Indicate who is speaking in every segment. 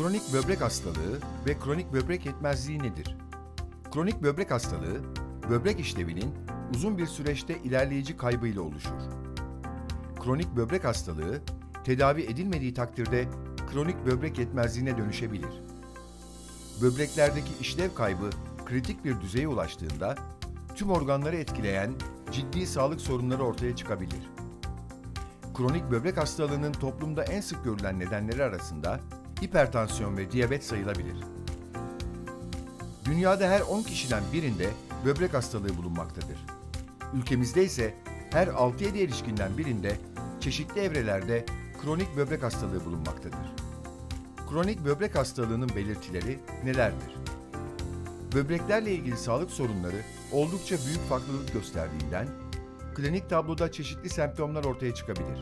Speaker 1: Kronik böbrek hastalığı ve kronik böbrek yetmezliği nedir? Kronik böbrek hastalığı, böbrek işlevinin uzun bir süreçte ilerleyici kaybıyla oluşur. Kronik böbrek hastalığı, tedavi edilmediği takdirde kronik böbrek yetmezliğine dönüşebilir. Böbreklerdeki işlev kaybı kritik bir düzeye ulaştığında, tüm organları etkileyen ciddi sağlık sorunları ortaya çıkabilir. Kronik böbrek hastalığının toplumda en sık görülen nedenleri arasında hipertansiyon ve diyabet sayılabilir. Dünyada her 10 kişiden birinde böbrek hastalığı bulunmaktadır. Ülkemizde ise her 6-7 erişkinden birinde çeşitli evrelerde kronik böbrek hastalığı bulunmaktadır. Kronik böbrek hastalığının belirtileri nelerdir? Böbreklerle ilgili sağlık sorunları oldukça büyük farklılık gösterdiğinden, klinik tabloda çeşitli semptomlar ortaya çıkabilir.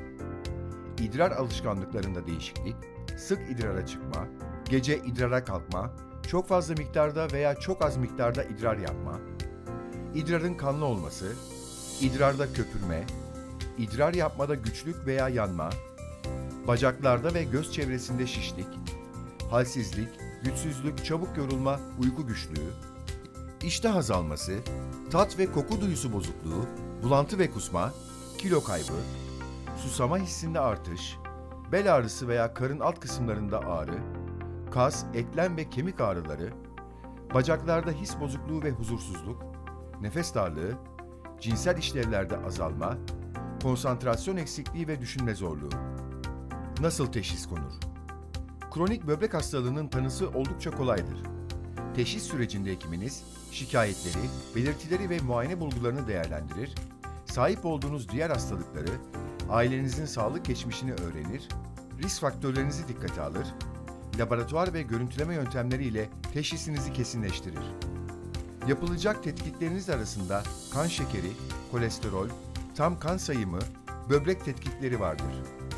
Speaker 1: İdrar alışkanlıklarında değişiklik, sık idrara çıkma, gece idrara kalkma, çok fazla miktarda veya çok az miktarda idrar yapma, idrarın kanlı olması, idrarda köpürme, idrar yapmada güçlük veya yanma, bacaklarda ve göz çevresinde şişlik, halsizlik, güçsüzlük, çabuk yorulma, uyku güçlüğü, iştah azalması, tat ve koku duyusu bozukluğu, bulantı ve kusma, kilo kaybı, susama hissinde artış, bel ağrısı veya karın alt kısımlarında ağrı, kas, eklem ve kemik ağrıları, bacaklarda his bozukluğu ve huzursuzluk, nefes darlığı, cinsel işlevlerde azalma, konsantrasyon eksikliği ve düşünme zorluğu. Nasıl teşhis konur? Kronik böbrek hastalığının tanısı oldukça kolaydır. Teşhis sürecinde hekiminiz şikayetleri, belirtileri ve muayene bulgularını değerlendirir, sahip olduğunuz diğer hastalıkları, ailenizin sağlık geçmişini öğrenir, risk faktörlerinizi dikkate alır, laboratuvar ve görüntüleme yöntemleriyle teşhisinizi kesinleştirir. Yapılacak tetkikleriniz arasında kan şekeri, kolesterol, tam kan sayımı, böbrek tetkikleri vardır.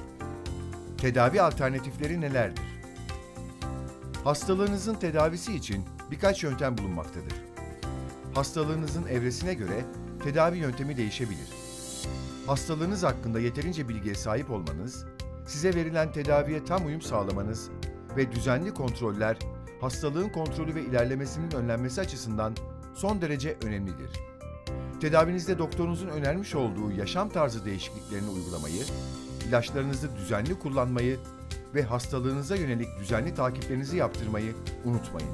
Speaker 1: Tedavi alternatifleri nelerdir? Hastalığınızın tedavisi için birkaç yöntem bulunmaktadır. Hastalığınızın evresine göre tedavi yöntemi değişebilir. Hastalığınız hakkında yeterince bilgiye sahip olmanız, size verilen tedaviye tam uyum sağlamanız ve düzenli kontroller, hastalığın kontrolü ve ilerlemesinin önlenmesi açısından son derece önemlidir. Tedavinizde doktorunuzun önermiş olduğu yaşam tarzı değişikliklerini uygulamayı, ilaçlarınızı düzenli kullanmayı ve hastalığınıza yönelik düzenli takiplerinizi yaptırmayı unutmayın.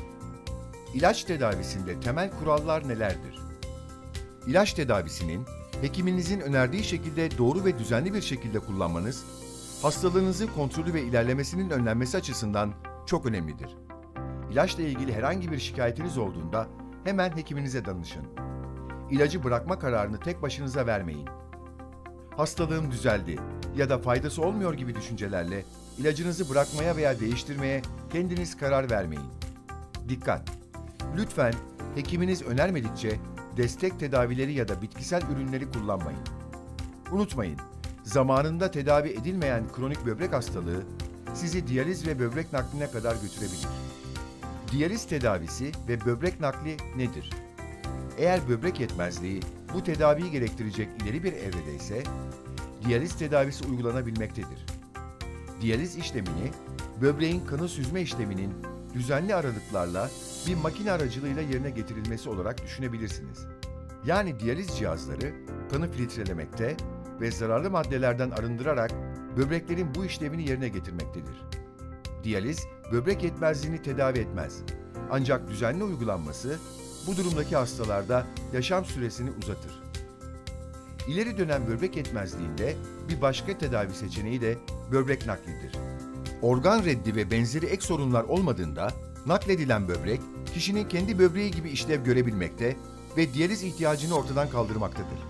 Speaker 1: İlaç tedavisinde temel kurallar nelerdir? İlaç tedavisinin hekiminizin önerdiği şekilde doğru ve düzenli bir şekilde kullanmanız, hastalığınızın kontrolü ve ilerlemesinin önlenmesi açısından çok önemlidir. İlaçla ilgili herhangi bir şikayetiniz olduğunda hemen hekiminize danışın. İlacı bırakma kararını tek başınıza vermeyin. Hastalığım düzeldi ya da faydası olmuyor gibi düşüncelerle ilacınızı bırakmaya veya değiştirmeye kendiniz karar vermeyin. Dikkat! Lütfen hekiminiz önermedikçe destek tedavileri ya da bitkisel ürünleri kullanmayın. Unutmayın, zamanında tedavi edilmeyen kronik böbrek hastalığı sizi diyaliz ve böbrek nakline kadar götürebilir. Diyaliz tedavisi ve böbrek nakli nedir? Eğer böbrek yetmezliği bu tedaviyi gerektirecek ileri bir evrede ise diyaliz tedavisi uygulanabilmektedir. Diyaliz işlemini, böbreğin kanı süzme işleminin düzenli aralıklarla bir makine aracılığıyla yerine getirilmesi olarak düşünebilirsiniz. Yani diyaliz cihazları kanı filtrelemekte ve zararlı maddelerden arındırarak böbreklerin bu işlevini yerine getirmektedir. Diyaliz, böbrek yetmezliğini tedavi etmez. Ancak düzenli uygulanması bu durumdaki hastalarda yaşam süresini uzatır. İleri dönem böbrek yetmezliğinde bir başka tedavi seçeneği de böbrek naklidir. Organ reddi ve benzeri ek sorunlar olmadığında nakledilen böbrek, kişinin kendi böbreği gibi işlev görebilmekte ve diyaliz ihtiyacını ortadan kaldırmaktadır.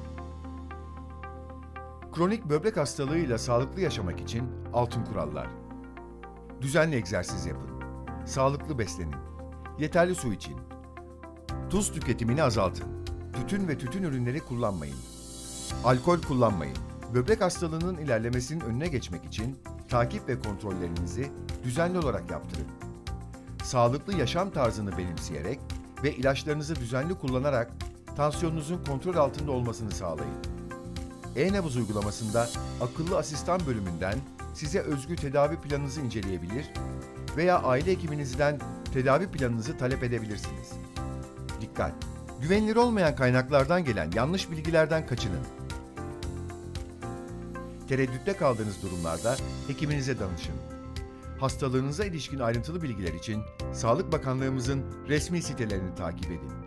Speaker 1: Kronik böbrek hastalığıyla sağlıklı yaşamak için altın kurallar. Düzenli egzersiz yapın. Sağlıklı beslenin. Yeterli su için. Tuz tüketimini azaltın. Tütün ve tütün ürünleri kullanmayın. Alkol kullanmayın. Böbrek hastalığının ilerlemesinin önüne geçmek için takip ve kontrollerinizi düzenli olarak yaptırın. Sağlıklı yaşam tarzını benimseyerek ve ilaçlarınızı düzenli kullanarak tansiyonunuzun kontrol altında olmasını sağlayın. E-nabız uygulamasında akıllı asistan bölümünden size özgü tedavi planınızı inceleyebilir veya aile hekiminizden tedavi planınızı talep edebilirsiniz. Dikkat! Güvenilir olmayan kaynaklardan gelen yanlış bilgilerden kaçının. Tereddütte kaldığınız durumlarda hekiminize danışın. Hastalığınıza ilişkin ayrıntılı bilgiler için Sağlık Bakanlığımızın resmi sitelerini takip edin.